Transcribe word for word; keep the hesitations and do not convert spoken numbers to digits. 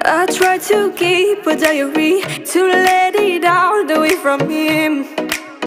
I try to keep a diary to let it out away from him.